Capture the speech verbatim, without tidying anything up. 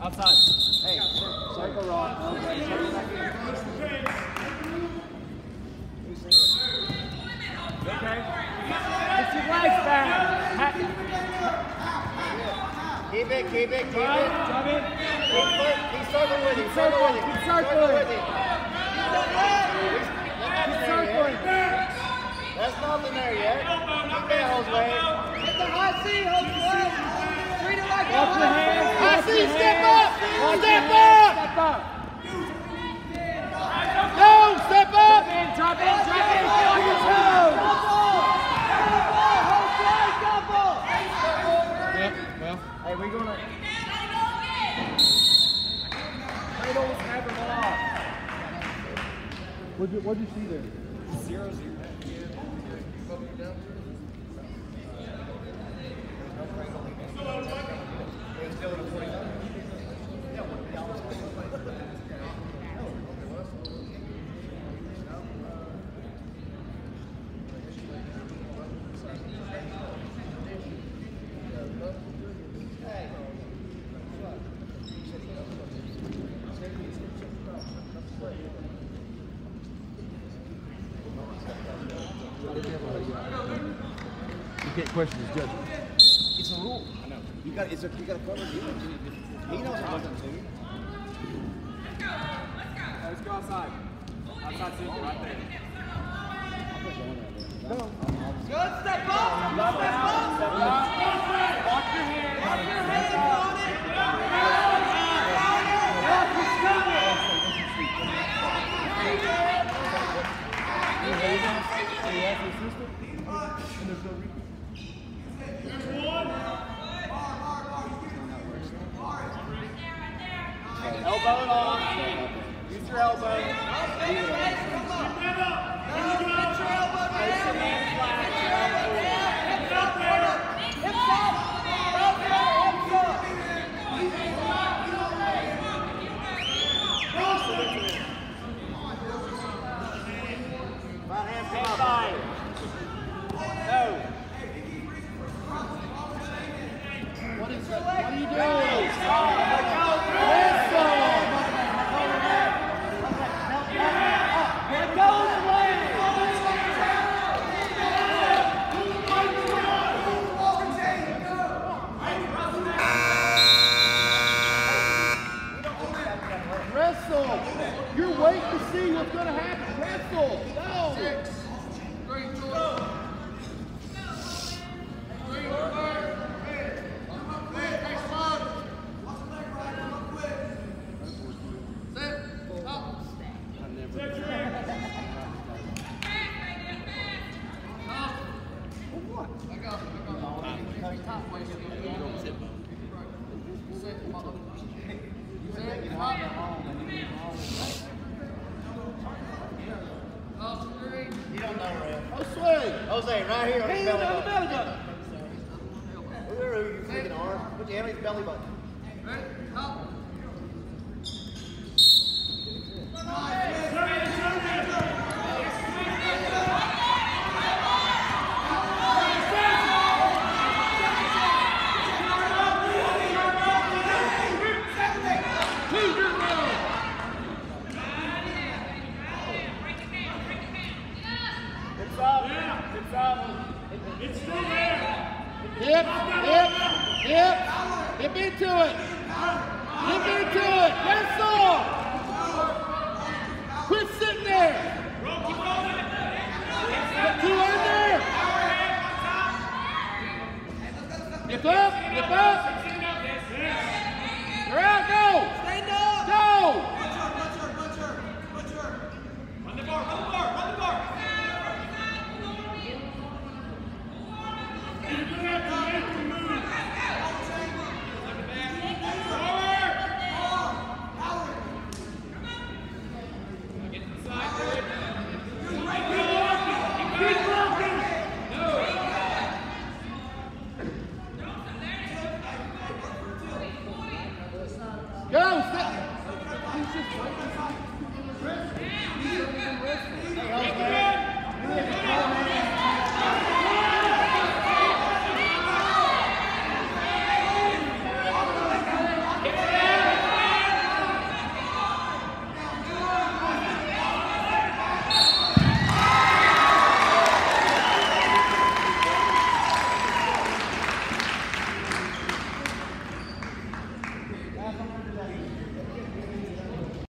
Outside. Hey, circle rock. Okay. Get your legs back. Keep it, keep it, keep it. Drive it. Keep, keep circling with him, circle with him. Keep Circle circling. with him. Keep circling. That's nothing there yet. Keep that, Jose. Get the high C, Jose. Treat it like Watch your hands. High Watch C, your step hands. up. Watch Step your hands. up. Step up. No, step up. Drop in, drop in, drop in. Get on your toes. Yep, well. Hey, we're gonna. Cradles have them off. What'd you, what'd you see there? Zero, zero. You can't question his judgment. It's a rule. I know. You got. It's a. You got to cover him. He knows it wasn't to you. Let's go outside. Outside super right there. Good, step up. Step up. Step up. Watch your hands. Watch your hands on it. Elbow it off. Use your elbow. Place your hand flat. Hips up. Hand side. No. What is that? What are you doing? Wrestle! You're waiting to see what's going to happen. Wrestle! No! Six. Three, two, Jose, right here on his belly on the button. belly button. Whoever you freaking are, put your hand on his belly button. Ready? Up. Hip, hip, hip, hip into it. Hip into it. Wrestle. Quit sitting there. Get two under. Hip up, hip up. You're out, go. Stand up. Go. Run the bar, run the bar, run the bar. Go, step.